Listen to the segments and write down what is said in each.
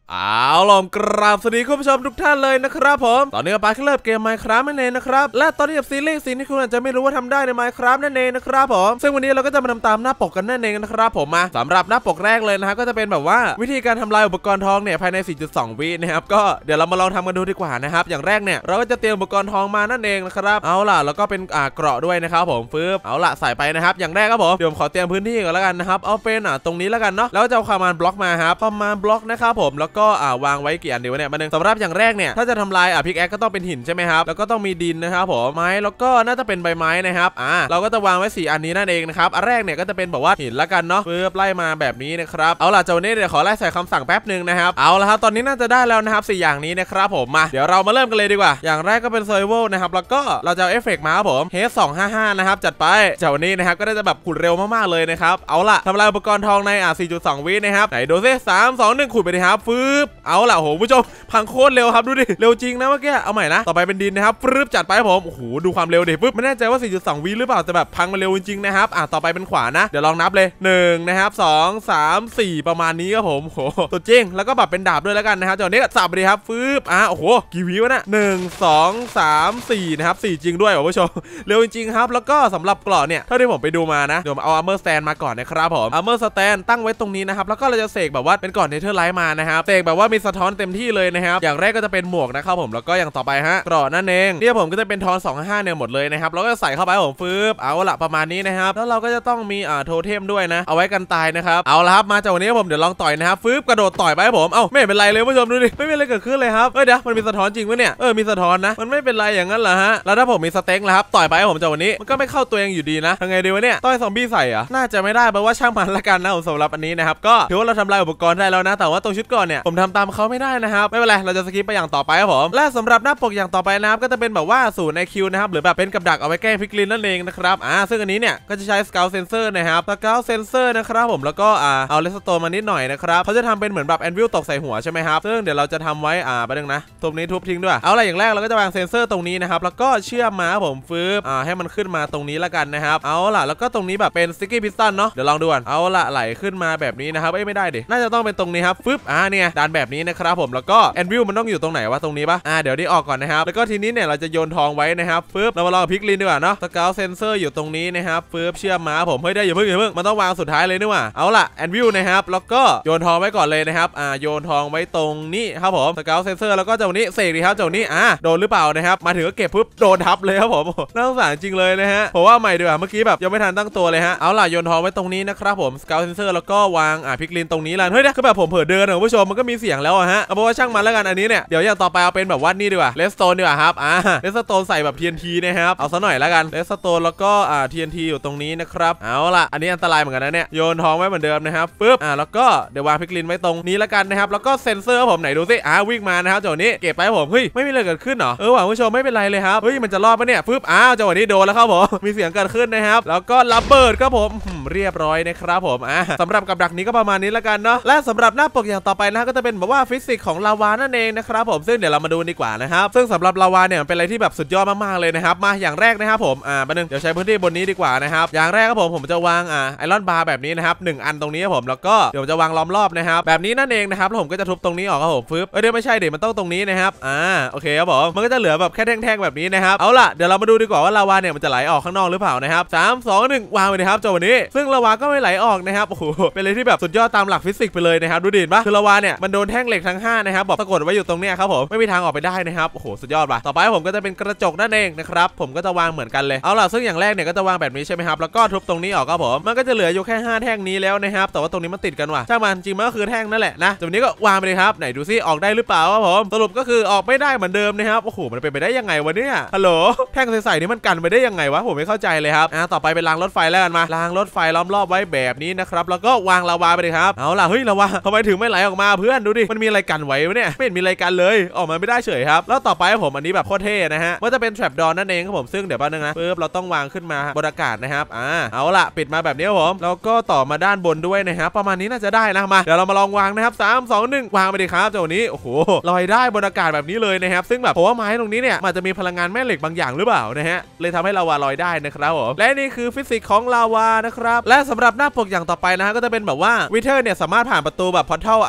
เอาล่ะกราบสวัสดีคุณผู้ชมทุกท่านเลยนะครับผมตอนนี้ก็ไปเริ่มเกม Minecraft นั่นเองนะครับและตอนนี้กับซีรีส์ที่คุณอาจจะไม่รู้ว่าทำได้ใน Minecraft นั่นเองนะครับผมซึ่งวันนี้เราก็จะมาทำตามหน้าปกกันนั่นเองนะครับผมมาสำหรับหน้าปกแรกเลยนะฮะก็จะเป็นแบบว่าวิธีการทำลายอุปกรณ์ทองเนี่ยภายใน 4.2 วินะครับก็เดี๋ยวเรามาลองทำกันดูดีกว่านะครับอย่างแรกเนี่ยเราก็จะเตรียมอุปกรณ์ทองมานั่นเองนะครับเอาล่ะแล้วก็เป็นเกราะด้วยนะครับผมฟื้นเอาล่ะใส่ไปนะครับอย่างแรกครับผมเดี๋ยวผมขอเตรียมพื้นที่ก่อนแล้วกันนะครับเอาเป็นตรงนี้แล้วกันเนาะแล้วจะเอาคอมมานด์บล็อกมาครับคอมมานด์บล็อกนะครับผมแล้วก็วางไว้กี่อันดีวะเนี่ยมาหนึ่งสำหรับอย่างแรกเนี่ยถ้าจะทำลายพิกแอคก็ต้องเป็นหินใช่ไหมครับแล้วก็ต้องมีดินนะครับผมไม้แล้วก็น่าจะเป็นใบไม้นะครับเราก็จะวางไว้4อันนี้นั่นเองนะครับอันแรกเนี่ยก็จะเป็นแบบว่าหินละกันเนาะเพื่อไล่มาแบบนี้นะครับเอาล่ะเจ้านี้เดี๋ยวขอไล่ใส่คำสั่งแป๊บนึงนะครับเอาละครับตอนนี้น่าจะได้แล้วนะครับ4อย่างนี้นะครับผมมาเดี๋ยวเรามาเริ่มกันเลยดีกว่าอย่างแรกก็เป็นเซอร์ไวลนะครับแล้วก็เราจะเอาเอฟเฟกต์มาครับผมเฮส255นะครับจัดไปเจ้านี้นะครับก็ได้จะแบบขุดเร็วมากๆเลยนะครับเอาล่ะทำลายอุปกรณ์ทองใน4.2 วินะครับไหนดูซิ3 2 1ขุดไปดิครับฟืบเอาล่ะโหผู้ชมพังโคตรเร็วครับดูดิเร็วจริงนะเมื่อกี้เอาใหม่นะต่อไปเป็นดินนะครับฟืบจัดไปผมโอ้โหดูความเร็วดิฟืบไม่แน่ใจว่า 4.2 วิหรือเปล่าแต่แบบพังมาเร็วจริงๆนะครับต่อไปเป็นขวานะเดี๋ยวลองนับเลย1นะครับ2 3 4ประมาณนี้ครับผมโหตัวจริงแล้วก็แบบเป็นดาบด้วยแล้วกันนะครับเจ้านี้ก็สับไปดิครับฟืบโอ้โหกี่วิวะนะ1 2 3 4นะครับ4จริงด้วยผู้ชมเร็วจริงๆครับแล้วก็สำหรับเกราะเนี่ยเท่าที่ผมไปดูมานะเดี๋ยวเอาอาร์เมอร์สแตนมาก่อนนะครับผมอาร์เมอร์สแตนตั้งไว้ตรงนี้นะครับแล้วก็เราจะเสกแบบว่าเป็นก่อนเนเธอร์ไลท์มานะครับเสกแบบว่ามีสะท้อนเต็มที่เลยนะครับอย่างแรกก็จะเป็นหมวกนะครับผมแล้วก็อย่างต่อไปฮะเกราะนั่นเองที่ผมก็จะเป็นทอน255เนี่ยหมดเลยนะครับแล้วก็ใส่เข้าไปผมฟืบเอาละประมาณนี้นะครับแล้วเราก็จะต้องมีโทเทมด้วยนะเอาไว้กันตายนะครับเอาละครับมาจากวันนี้ผมเดี๋ยวลองต่อยนะครับฟืบกระโดดต่อยไปผมไม่เป็นไรเลยผู้ชมดูดิไม่มีอะไรเกิดขึ้นเลยครับเดี๋ยวมันมีสะท้อนจริงไหมเนี่ยมีสะท้อนนะมันไม่เป็นไรอย่างนั้นเหรอฮะแล้วถ้าผมมีสเต็กแล้วครับต่อยไปผมจากวันนี้มันก็ไม่เข้าตัวเองอยู่ดีนะทำไงดีวะเนี่ยต่อยซอมบี้ใส่น่าจะไม่ได้เพราะว่าช่างมันละกันนะสำหรับอันนี้นะครับก็ถือว่าเราทำลายอุปกรณ์ได้แล้วนะแต่ว่าตรงชุดก่อนเนี่ยผมทำตามเขาไม่ได้นะครับไม่เป็นไรเราจะสกิปไปอย่างต่อไปครับผมและสำหรับหน้าปกอย่างต่อไปนะครับก็จะเป็นแบบว่าศูนย์ IQ นะครับหรือแบบเป็นกับดักเอาไว้แกล้งพิกลินนั่นเองนะครับซึ่งอันนี้เนี่ยก็จะใช้สเกลเซนเซอร์นะครับสเกลเซนเซอร์นะครับผมแล้วก็เอาเลสโตนมานิดหน่อยนะครับเขาจะทำเป็นเหมือนแบบแอนวิลตกใส่หัวใช่ไหมครับซึ่งเดี๋ยวเราจะทำไว้ไปนึงนะตรงนี้ทุบทิ้งด้วยเอาอะไรอย่างแรกเราก็จะวางเซนเซอร์ตรงนี้นะครับแล้วก็เชื่อมมาผมฟืบให้มันขึ้นมาตรงนี้ละกันนะครับเอาล่ะแล้วก็ตรงนี้แบบเป็นสติ๊กกี้พิสตันเนาะเดี๋ยวลองดูก่อนเอาล่ะไหลขึ้นมาแบบนี้นะครับไม่ได้ดิน่าจะต้องเป็นตรงนี้ครับฟึบเนี่ยดันแบบนี้นะครับผมแล้วก็แอนวิลมันต้องอยู่ตรงไหนวะตรงนี้ปะเดี๋ยวนี้ออกก่อนนะครับแล้วก็ทีนี้เนี่ยเราจะโยนทองไว้นะครับฟึบเรามาลองพิกลินดีกว่าเนาะสเกลเซนเซอร์อยู่ตรงนี้นะครับฟึบเชื่อมมาผมเฮ้ยได้อย่าเพิ่งมันต้องวางสุดท้ายเลยนี่ว่าเอาล่ะแอนวิลนะครับแล้วก็โยนทองไว้ก่อนเลยนะครับโยนทองไว้ตรงนี้ครับผมสเกลเซนเซอร์แล้วก็เจ้านี้เสกดีครับเจ้านี้โดนหรือเปล่านะครับมาถึงก็เก็บปุ๊บโดนทับเลยครับผมน่าสงสารจริงเลยนะฮะเพราะว่าใหม่ดีกว่าเมื่อกี้แบบยังไม่ทันตั้งตัวเลยฮะเอาล่ะโยนทองไว้ตรงนี้นะครับผมสเกลเซนเซอร์แล้วก็วางพิกลินตรงนี้แล้วเฮ้ยคือแบบผมเผลอเดินคุณผู้ชมมันก็มีเสียงแล้วฮะเอาเพราะว่าช่างมันแล้วกันอันนี้เนี่ยเดี๋ยวอย่างต่อไปเอาเป็นแบบว่านี่ดีกว่าเลสโตนดีกว่าครับเลสโตนใส่แบบ TNT นะครับเอาซะหน่อยแล้วกันเลสโตนแล้วก็TNT อยู่ตรงนี้นะครับเอาล่ะอันนี้อันตรายเหมือนกันนะเนี่ยโยนทองไว้เหมือนเดิมนะครับปึ๊บแล้วก็เดี๋ยววางพิกลินไว้ตรงนี้แล้วกันนะครับแล้วก็เซนเซอร์ผมไหนดูสิวิ่งมานะครับจังหวะนี้เก็บไปผมเฮ้ยไม่มีอะไรเกิดขึ้นเหรอว่ะคุณผู้ชมไม่เป็นไรเลยครับเฮ้ยมันจะรอดปะเนี่ยปึ๊บจังหวะนี้โดนแล้วครับผมมีเสียงเกิดขึ้นนะครับแล้วก็ระเบิดครับผมเรียบร้อยนะครับผมสำหรับกับดักนี้ก็ประมาณนี้แล้วกันเนาะและสำหรับหน้าปกอย่างต่อไปนะก็จะเป็นแบบว่าฟิสิกส์ของลาวานั่นเองนะครับผมซึ่งเดี๋ยวเรามาดูดีกว่านะครับซึ่งสำหรับลาวาเนี่ยเป็นอะไรที่แบบสุดยอดมากๆเลยนะครับมาอย่างแรกนะครับผมมาหนึ่งเดี๋ยวใช้พื้นที่บนนี้ดีกว่านะครับอย่างแรกครับผมจะวางไอรอนบาร์แบบนี้นะครับ1อันตรงนี้ครับผมแล้วก็เดี๋ยวจะวางล้อมรอบนะครับแบบนี้นั่นเองนะครับแล้วผมก็จะทุบตรงนี้ออกครับผมฟึบเดี๋ยวไม่ใช่เดี๋ยวมันต้องตรงนี้นะครับโอเคครับผมมันก็จะเหลือแบบแค่แท่งๆแบบนี้นะครับเอาล่ะเดี๋ยวเรามาดูดีกว่าว่าลาวาเนี่ยมันจะไหลออกข้างนอกหรือเปล่านะครับ3 2 1วางไปเลยครับจังหวะนี้ซึ่งลาวาก็ไม่ไหลออกนะครับโอ้โหเป็นอะไรที่แบบสุดยอดตามหลักฟิสิกส์ไปเลยนะครับดูดิปะคือลาวาเนี่ยมันโดนแท่งเหล็กทั้ง5นะครับบอกสะกดไว้อยู่ตรงเนี้ยครับผมไม่มีทางออกไปได้นะครับโอ้โหสุดยอดว่ะต่อไปผมก็จะเป็นกระจกนั่นเองนะครับผมก็จะวางเหมือนกันเลยเอาล่ะซึ่งอย่างแรกเนี่ยก็จะวางแบบนี้ใช่ไหมครับแล้วก็ทุบตรงนี้ออกครับผมมันก็จะเหลืออยู่แค่5แท่งนี้แล้วนะครับแต่ว่าตรงนี้มันติดกันว่ะช่างมันจริงมันก็คือแท่งนั่นแหละนะจากนี้ก็วางไปเลยครับไหนดูซิออกได้หรือเปล่าครับผมสรุปก็คือออกไม่ได้เหมือนเดิมนะครับโอ้โหมันเป็นไปได้ยังไงวะเนี่ยฮัลโหลแท่งใสๆนี่มันกันไปได้ยังไงวะผมไม่เข้าใจเลยครับต่อไปเป็นรางรถไฟแล้วกันมารางรถไฟล้อมรอบไว้แบบนี้นะครับแล้วก็วางลาวาไปเลยครับเอาล่ะเฮ้ยลาวาทำไมถึงไม่ไหลออกมาเพื่อนดูดิมันมีอะไรกันไว้วะเนี่ยไม่เห็นมีอะไรกันเลยออกมาไม่ได้เฉยครับแล้วต่อไปผมอันนี้แบบโคตรเท่นะฮะว่าจะเป็นแทรปดอนั่นเองครับผมซึ่งเดี๋ยวแป๊บนึงนะปึ๊บเราต้องวางขึ้นมาบนอากาศนะครับเอาล่ะปิดมาแบบนี้ครับผมแล้วก็ต่อมาด้านบนด้วยนะครับประมาณนี้น่าจะได้นะมาเดี๋ยวเรามาลองวางนะครับ3 2 1วางไปดิครับเจ้านี้โอ้โหลอยได้บนอากาศแบบนี้เลยนะครับซึ่งแบบเพราะว่าไม้ตรงนี้เนี่ยมันจะมีพลังงานแม่เหล็กบางอย่างหรือเปล่านะฮะเลยทำให้ลาวาลอยได้นะครับผมและนี่คือฟิสิกส์ของลาวานะครับและสำหรับหน้าปกอย่างต่อไปนะฮะก็จะเป็นแบบว่าวิเทอร์เนี่ยสามารถผ่านประตูแบบพอร์ทัลดีเอ็นไป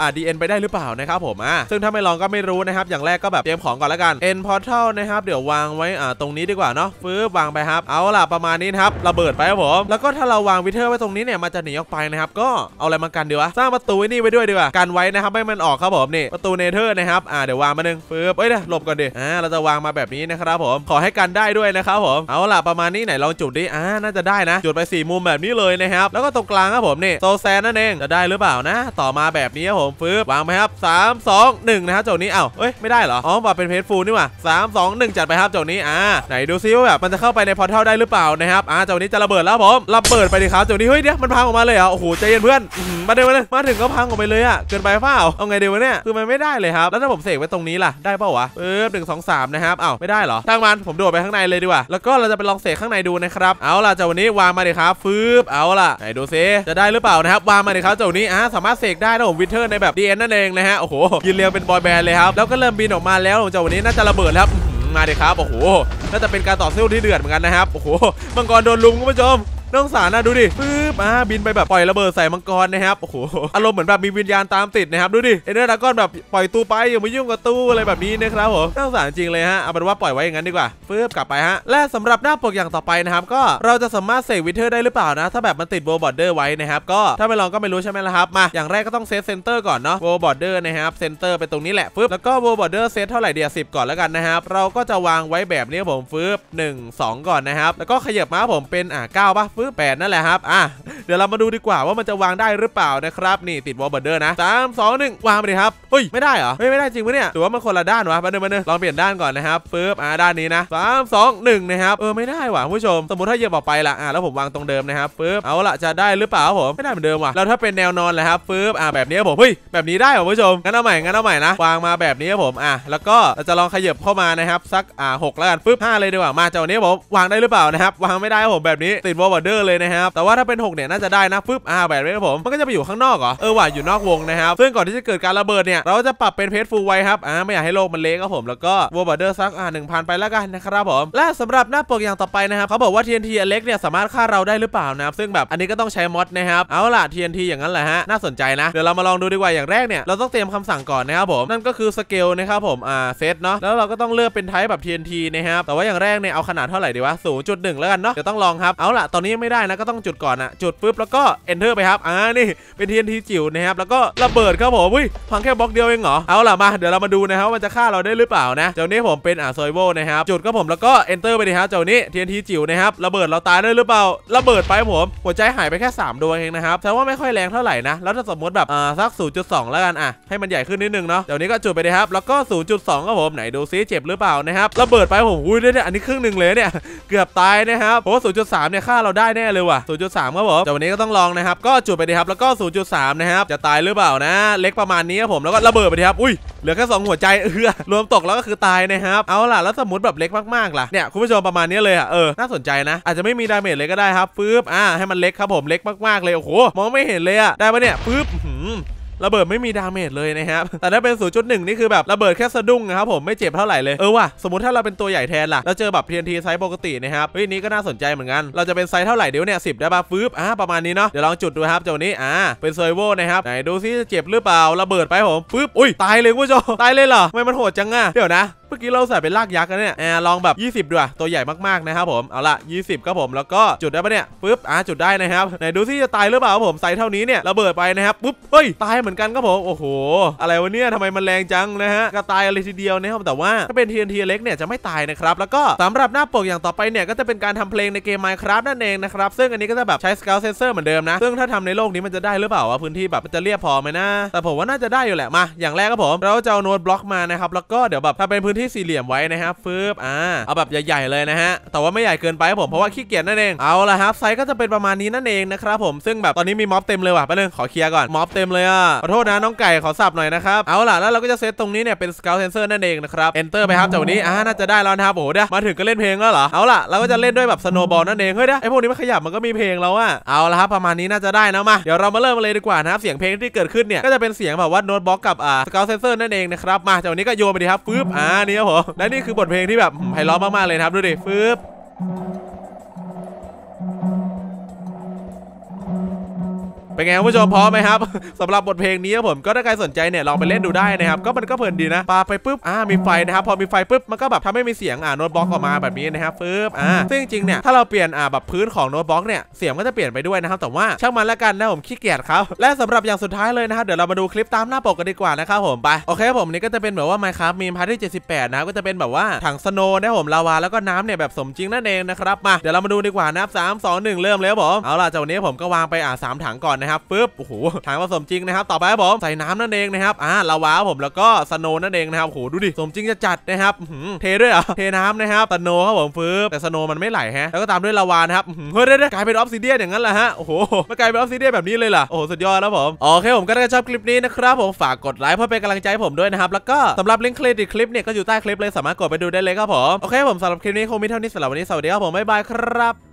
ไปได้หรือเปล่านะครับผมซึ่งถ้าไม่ลองก็ไม่รู้นะครับอย่างแรกก็แบบเตรียมของก่อนแล้วกัน End Portal นะครับเดี๋ยววางไว้ตรงนี้ดีกว่าเนาะวางไปครับเอาล่ะประมาณนี้ครับระเบิดไปครับผมแล้วก็ถ้าเราวางวิเทอร์ไว้ตรงนี้เนี่ยมันจะหนีออกไปนะครับก็เอาอะไรมากันดีวะสร้างประตูนี่ไว้ด้วยดีกว่ากันไว้นะครับให้มันออกครับผมนี่ประตูเนเธอร์นะครับเดี๋ยววางมาหนึ่งเอ้ยเดี๋ยวหลบก่อนดิเราจะวางมาแบบนี้นะครับผมขอให้กันได้ด้วยนะครับผมเอาล่ะประมาณนี้ไหนลองจุดดิน่าจะได้นะจุดไป4มุมแบบนี้เลยนะครับแล้วก็ตรงกลางครับผมนี่โซแซนนั่นเองจะได้หรือเปล่านะต่อมาแบบนี้ครับผมวางไปครับ3 2 1นะครับเจ้านี้ไม่ได้เหรอว่าเป็นเพจฟูลนี่ว่ะ3 2 1จัดไปครับเจ้านี้ไหนดูซิว่าแบบมันจะเข้าไปในพอร์ทัลได้หรือเปล่านะครับเจ้านี้จะระเบิดแล้วผมระเบิดไปดิครับเจ้านี้เฮ้ยเดี๋ยวมันพังออกมาเลยโอ้โหใจเย็นเพื่อนมาถึงก็พังออกไปเลยเกินไปเปล่าเอาไงดีวะเนี่ยคือมันไม่ได้เลยครับแล้วถ้าผมเสกไว้ตรงนี้ล่ะได้เปล่าวะ1 2 3นะครับไม่ได้เหรอทางมันผมโดดไปข้างในเลยดีกว่าแล้วก็เราจะไปลองเสกข้างในดูนะครับเอาล่ะเจ้านี้วางมาดิครับเอาล่ะไหนดูซิจะได้หรือเปล่านะครับวางมาดิครับเจ้านี้สามารถเสกได้นะผมวินเทอร์ในแบบ DN นั่นเองนะฮะโอ้โหยืนเรียงเป็นบอยแบนด์เลยครับแล้วก็เริ่มบินออกมาแล้วเจ้านี้น่าจะระเบิดแล้วมาดิครับโอ้โหน่าจะเป็นการต่อสู้ที่เดือดเหมือนกันนะครับโอ้โหมังกรโดนลุมคุณผู้ชมน้องสารดูดิบินไปแบบปล่อยระเบิดใส่มังกรนะครับโอ้โหอารมณ์เหมือนแบบมีวิญญาณตามติดนะครับดูดิเอเนอร์ดราก้อนแบบปล่อยตู้ไปอย่ามายุ่งกับตู้อะไรแบบนี้นะครับผมน้องสารจริงเลยเอาเป็นว่าปล่อยไว้อย่างนั้นดีกว่ากลับไปและสำหรับหน้าปกอย่างต่อไปนะครับก็เราจะสามารถเสกวินเทอร์ได้หรือเปล่านะถ้าแบบมันติดโวบอร์เดอร์ไว้นะครับก็ถ้าไม่ลองก็ไม่รู้ใช่ไหมล่ะครับมาอย่างแรกก็ต้องเซตเซนเตอร์ก่อนเนาะโวบอร์เดอร์นะครับเซนเตอร์ไปตรงนี้แหละแล้วก็โวบอร์เดอร์เซตเท่าไหร่เดียว10ก่อนแล้วกันนะครับเราก็จะวางไว้แบบนี้ผม1 2ก่อนนะครับแล้วก็ขยับมาผมเป็น9ป่ะ8นั่นแหละครับเดี๋ยวเรามาดูดีกว่าว่ามันจะวางได้หรือเปล่านะครับนี่ติดวอลเบอร์เดอร์นะ3 2 1วางไปดิครับเฮ้ยไม่ได้เหรอไม่ได้จริงปะเนี่ยหรือว่ามันคนละด้านวะมาเดินลองเปลี่ยนด้านก่อนนะครับด้านนี้นะ3 2 1นะครับไม่ได้ว่ะผู้ชมสมมติถ้าเหยียบออกไปละแล้วผมวางตรงเดิมนะครับเอาละจะได้หรือเปล่าผมไม่ได้เหมือนเดิมว่ะแล้วถ้าเป็นแนวนอนแหละครับแบบนี้ผมเฮ้ยแบบนี้ได้เหรอผู้ชมงั้นเอาใหม่นะวางมาแบบนี้ผมแล้วก็เราจะลองขยับเข้ามานะครับสัก6แล้วกัน5เลยดีกว่ามาเจ้านี้ผมวางได้หรือเปล่านะครับวางไม่ได้ผมแบบนี้ติดวอลเบอร์เดอร์เลยนะครับแต่ว่าถ้าเป็น6เนี่ยน่าจะได้นะแบบนี้ครับผมมันก็จะไปอยู่ข้างนอกเหรอว่ะอยู่นอกวงนะครับซึ่งก่อนที่จะเกิดการระเบิดเนี่ยเราจะปรับเป็นเพจฟูลไว้ครับไม่อยากให้โลกมันเละครับผมแล้วก็วอลเบอร์เดอร์สัก1,000ไปแล้วกันนะครับผมและสำหรับหน้าปกอย่างต่อไปนะครับเขาบอกว่า TNT อเล็กเนี่ยสามารถฆ่าเราได้หรือเปล่านะครับซึ่งแบบอันนี้ก็ต้องใช้มอดนะครับเอาล่ะ TNT อย่างนั้นแหละน่าสนใจนะเดี๋ยวเรามาลองดูดีกว่าอย่างแรกเนี่ยเราต้องเตรียมคำสั่งก่อนนะครับผมนั่นก็คือสเกลนะครับผมเซตเนาะแล้วเราก็ต้องเลือกเป็นไทป์แบบ TNT นะครับแต่ว่าอย่างแรกเนี่ยเอาขนาดเท่าไหร่ดีวะ 0.1 แล้วกันเนาะเดี๋ยวต้องลองครับเอาล่ะตอนนี้ไม่ได้นะก็ต้องจุดก่อนจุดแล้วก็ Enter ไปครับนี่เป็น TNT จิ๋วนะครับแล้วก็ระเบิดครับผมพังแค่บล็อกเดียวเองเหรอเอาล่ะมาเดี๋ยวเรามาดูนะครับว่าจะฆ่าเราได้หรือเปล่านะเจ้านี้ผมเป็นโซยโวนะครับจุดครับผมแล้วก็ Enter ไปดิครับเจ้านี้ TNT จิ๋วนะครับระเบิดเราตายได้หรือเปล่าระเบิดไปผมหัวใจหายไปแค่3ดวงเองนะครับแต่ว่าไม่ค่อยแรงเท่าไหร่นะแล้วถ้าสมมติแบบสัก 0.2 แล้วกันให้มันใหญ่ขึ้นนิดนึงเนาะเดี๋ยวนี้ก็จุดไปดิครับแล้วก็ 0.2 ครับผมไหนดูซิเจ็บหรือเปล่านะครับระเบิดไปผมได้อันนี้ครึ่งนึงเลยเนี่ยเกือบตายนะครับโอ้ 0.3 เนี่ยฆ่าเราได้แน่เลยว่ะ 0.3 ครับผมแต่วันนี้ก็ต้องลองนะครับก็จุดไปดิครับแล้วก็ 0.3 นะครับจะตายหรือเปล่านะเล็กประมาณนี้ครับผมแล้วก็ระเบิดไปดิครับเหลือแค่2หัวใจรวมตกแล้วก็คือตายนะครับเอาล่ะแล้วสมมติแบบเล็กมากๆล่ะเนี่ยคุณผู้ชมประมาณนี้เลยน่าสนใจนะอาจจะไม่มีดาเมจเลยก็ได้ครับให้มันเล็กครับผมเล็กมากๆเลยโอ้โหมองไม่เห็นเลยได้ปะเนี่ยระเบิดไม่มีดาเมจเลยนะครับแต่ถ้าเป็น 0.1 นี่คือแบบระเบิดแค่สะดุ้งนะครับผมไม่เจ็บเท่าไหร่เลยว่ะสมมติถ้าเราเป็นตัวใหญ่แทนล่ะแล้วเจอแบบ TNT ไซส์ปกตินะครับนี้ก็น่าสนใจเหมือนกันเราจะเป็นไซส์เท่าไหร่เดี๋ยวเนี่ย10ได้ป่ะประมาณนี้เนาะเดี๋ยวลองจุดดูครับเจ้านี้เป็นเซอร์โวนะครับไหนดูซิจะเจ็บหรือเปล่าระเบิดไปผมตายเลยคุณผู้ชมตายเลยเหรอทำไมมันโหดจังเดี๋ยวนะเมื่อกี้เราใส่เป็นลากยักษ์กันเนี่ยลองแบบ20ด้วยตัวใหญ่มากๆนะครับผมเอาละ20ครับผมแล้วก็จุดได้ปะเนี่ยจุดได้นะครับไหนดูซิจะตายหรือเปล่าผมใส่เท่านี้เนี่ยระเบิดไปนะครับตายเหมือนกันครับผมโอ้โหอะไรวะเนี่ยทำไมมันแรงจังนะฮะกระตายอะไรทีเดียวนะครับแต่ว่าถ้าเป็น TNT เล็กเนี่ยจะไม่ตายนะครับแล้วก็สำหรับหน้าปกอย่างต่อไปเนี่ยก็จะเป็นการทำเพลงในเกม Minecraft นั่นเองนะครับซึ่งอันนี้ก็จะแบบใช้ Scout Sensor เหมือนเดิมนะซึ่งถ้าทำในโลกนี้มันจะได้หรือเปล่าวะพื้นที่แบบมันจะเรียบพอไหมนะแต่ผมว่าน่าจะได้อยู่แหละมาอย่างแรกครับผมเราจะเอาโน้ตบล็อกมานะครับแล้วก็เดี๋ยวแบบถ้าเป็นพื้นที่สี่เหลี่ยมไว้นะครับเอาแบบใหญ่ๆเลยนะฮะแต่ว่าไม่ใหญ่เกินไปครับผมเพราะว่าขี้เกียจนั่นเองเอาละครับไซส์ก็จะเป็นประมาณนี้นั่นเองนะครับผมซึ่งแบบตอนนี้มีม็อบเต็มเลยว่ะแป๊บนึงขอเคลียร์ก่อนม็อบเต็มเลยขอโทษนะน้องไก่ขอสับหน่อยนะครับเอาล่ะแล้วเราก็จะเซตตรงนี้เนี่ยเป็น Scout Sensor นั่นเองนะครับ Enter ไปครับจากนี้น่าจะได้แล้วนะครับโอ้โหเดี๋ยวมาถึงก็เล่นเพลงแล้วเหรอเอาล่ะเราก็จะเล่นด้วยแบบ Snowball นั่นเองเฮ้ยไอ้พวกนี้มันขยับมันก็มีเพลงแล้วเอาละครับประมาณนี้น่าจะได้นะมาเดี๋ยวเรามาเริ่มเลยดีกว่านะครับเสียงเพลงที่เกิดขึ้นเนี่ยก็จะเป็นเสียงแบบว่าโน้ตบล็อกกับScout Sensor นั่นเองนะครับมาจากนี้ก็โยนไปดิครับนี่ครับผมและนี่คือบทเพลงที่แบบไพเราะมากๆเลยครับดูดิเป็นไงคุณผู้ชมพร้อมไหมครับ สำหรับบทเพลงนี้ผมก็ถ้าใครสนใจเนี่ยลองไปเล่นดูได้นะครับก็มันก็เพลินดีนะปาไปปุ๊บมีไฟนะครับพอมีไฟปุ๊บมันก็แบบทำให้มีเสียงโน้ตบล็อกออกมาแบบนี้นะครับปึ๊บซึ่งจริงเนี่ยถ้าเราเปลี่ยนแบบพื้นของโน้ตบล็อกเนี่ยเสียงก็จะเปลี่ยนไปด้วยนะครับแต่ว่าช่างมันละกันนะผมขี้เกียจครับและสำหรับอย่างสุดท้ายเลยนะครับเดี๋ยวเรามาดูคลิปตามหน้าปกกันดีกว่านะครับผมไปโอเคผมนี่ก็จะเป็นแบบว่า Minecraft มีพาร์ทที่78นะครับก็จะเป็นแบบว่าถังสโนว์นะผมลาวาแล้วก็น้ำเนี่ยแบบสมจริงนั่นเองนะครับมาเดี๋ยวเรามาดูดีกว่านะครับ3 2 1เริ่มเลยครับผมเอาล่ะจากวันนี้ผมก็วางไป3ถังก่อนนะครับปึ๊บโอ้โหถังผสมจริงนะครับต่อไปครับผมใส่น้ำนั่นเองนะครับลาวาผมแล้วก็สโนว์นั่นเองนะครับโอ้โหดูดิสมจริงจะจัดนะครับเทด้วยเทน้ำนะครับสโนว์ครับผมปึ๊บแต่สโนว์มันไม่ไหลฮะแล้วก็ตามด้วยลาวานะครับเฮ้ยได้กลายเป็นออฟซิเดียนอย่างนั้นแหละฮะโอ้โหมันกลายเป็นออฟซิเดียนแบบนี้เลยล่ะโอ้สุดยอดแล้วผมโอเคผมก็ได้ชอบคลิปนี้นะครับผมฝากกดไลค์เพื่อเป็นกำลังใจให้ผมด้วยนะครับแล้วก็สำหรับลิงก์เครดิตคลิปเนี่ยก็อยู่ใต้คลิปเลยสามารถกดไปดูได้เลยครับผมโอเคผมสำหรับคลิปนี้คงมีเท่านี้สำหรับวันนี้สวัสดีครับผมบ๊ายบายครับ